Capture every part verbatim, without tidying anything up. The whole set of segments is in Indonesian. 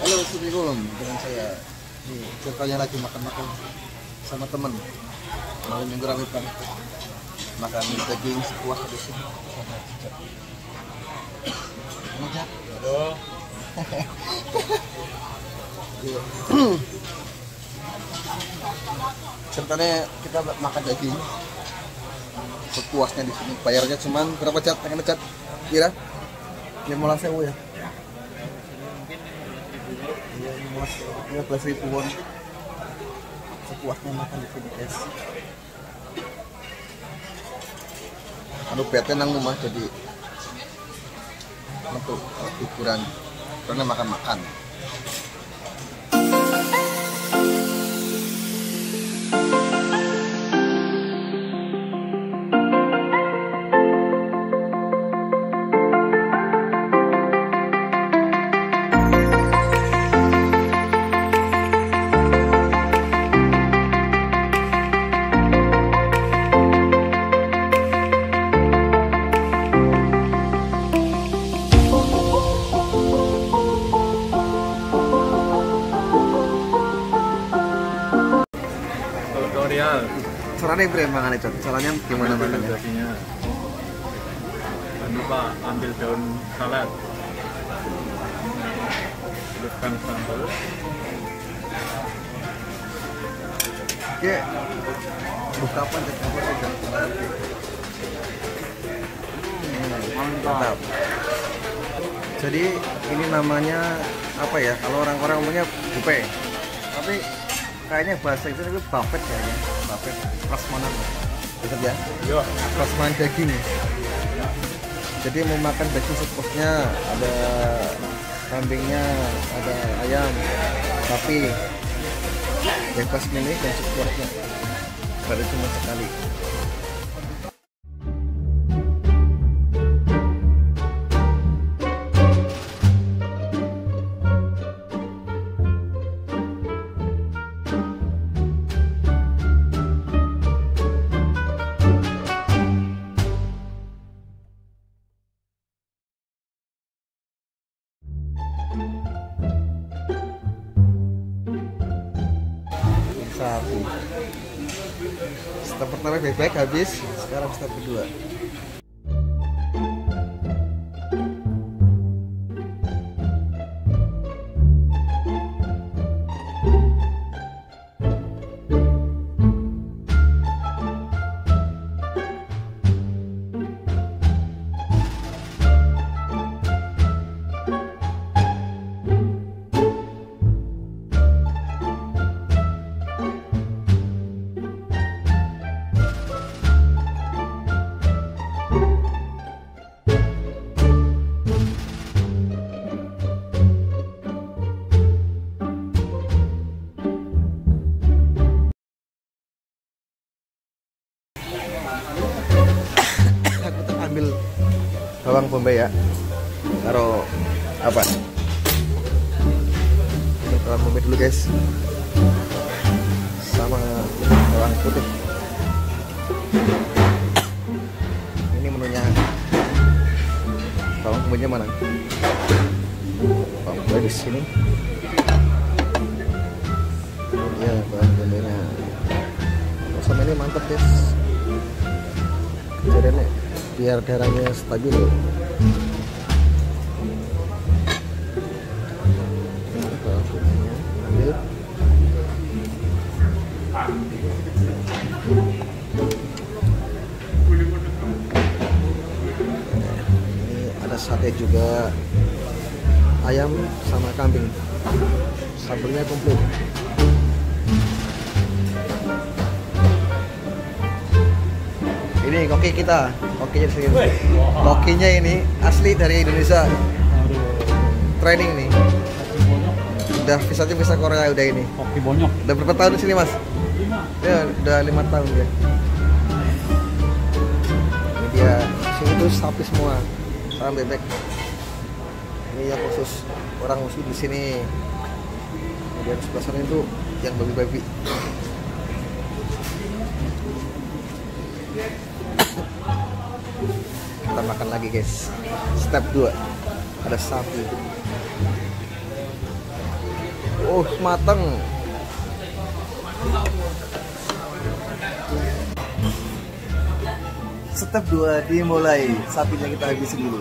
Halo, Assalamualaikum dengan saya. Nih, ceritanya lagi makan-makan sama temen. Malam minggu rame banget. Makan daging sepuas di sini. Aja. Aduh. Ceritanya kita makan daging sepuasnya di sini. Bayarnya cuman berapa cat? Pengen cat? Kira? lima belas ribu ya. Iya, lima belas ribuan. Sepuasnya makan di sini, guys. Anu bete nang rumah jadi untuk hiburan karena makan-makan. Caranya bre mangan itu, caranya gimana makannya? Dagingnya, jangan lupa ambil daun salad, celupkan sambal. Oke, buka apa nih? Apa saja? Mantap. Jadi ini namanya apa ya? Kalau orang-orang umumnya bupe, tapi kayaknya bahasa itu itu buffet kayaknya. Buffet prasmanan, betul ya? Iya. Prasmanan daging. Jadi mau makan daging sepuasnya, ada kambingnya, ada ayam, sapi, bebas milih dan sepuasnya. Baru cuma sekali. Sapi. Step pertama baik-baik habis, sekarang step kedua. Ambil bawang bombay ya, taruh apa? Ambil bawang bombay dulu guys, sama bawang putih. Ini menunya. Bawang bombaynya mana? Bawang bombay di sini. Ya bawang bombaynya. Sama ini mantap guys. Kejadiannya biar darahnya stabil. Ambil. Ini ada sate juga, ayam sama kambing, sambelnya komplit. Ini koki kita, kokinya sini. Kokinya ini asli dari Indonesia. Training nih. Udah visanya visa Korea udah ini. Koki bonyok. Udah berapa tahun di sini mas? Ya udah lima tahun ya. Ini dia. Sini tuh sapi semua, sama bebek. Ini yang khusus orang muslim di sini. Kemudian sebelah sana itu yang babi-babi. Kita makan lagi guys. Step dua ada sapi. Oh, mateng. Step dua dimulai. Sapinya kita habisin dulu.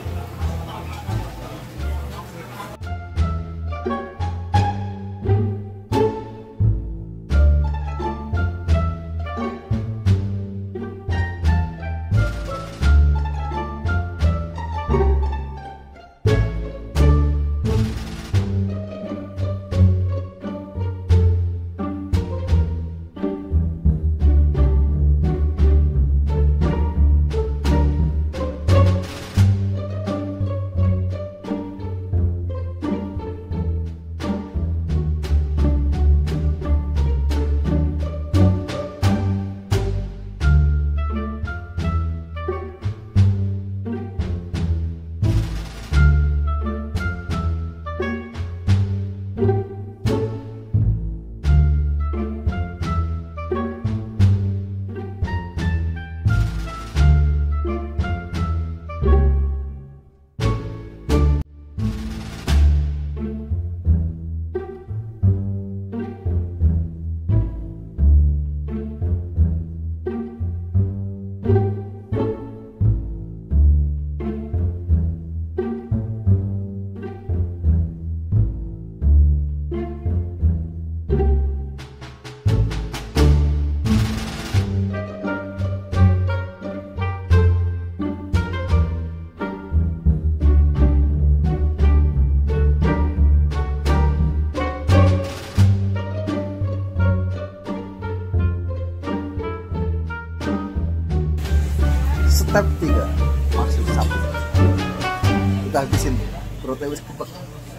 Step tiga masuk sapi. Kita habisin perutnya wis kepek.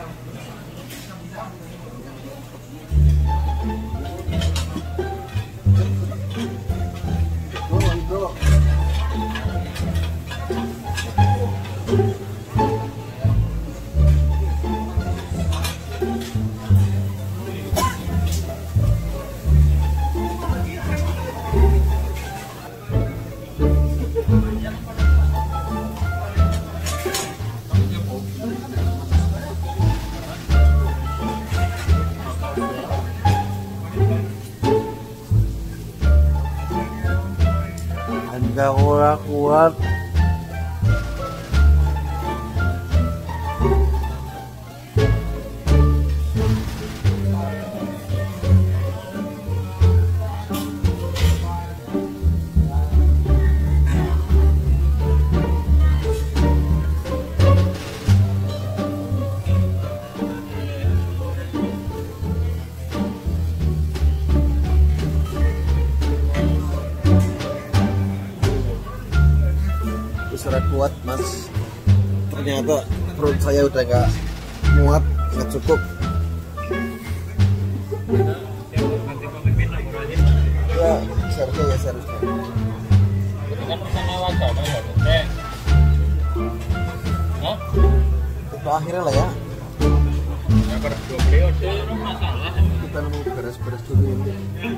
Bro, bro. Enggak kurang kuat. Surat kuat mas, ternyata perut saya udah nggak muat, nggak cukup. Ya seharusnya ya seharusnya. Itu akhirnya lah ya. Kita nemu beres-beres dulu ini.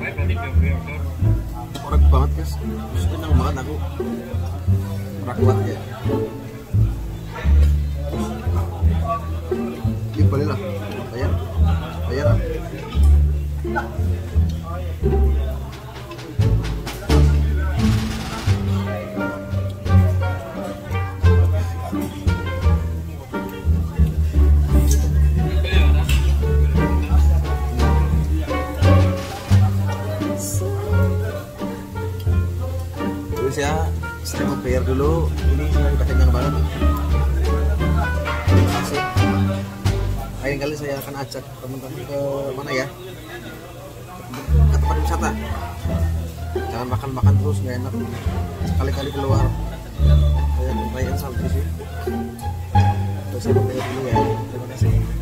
Orek banget guys, senang banget aku. Kuat ya. Ini boleh lah. Bayar. Bayar. Terus ya, saya mau bayar dulu. Ini saya udah kenyang banget. Terima kasih. Lain kali saya akan ajak teman-teman ke mana ya? Ke tempat wisata. Jangan makan-makan terus, nggak enak. Sekali-kali keluar. Saya bayar salju sih. Terus saya mau bayar dulu ya. Terima kasih.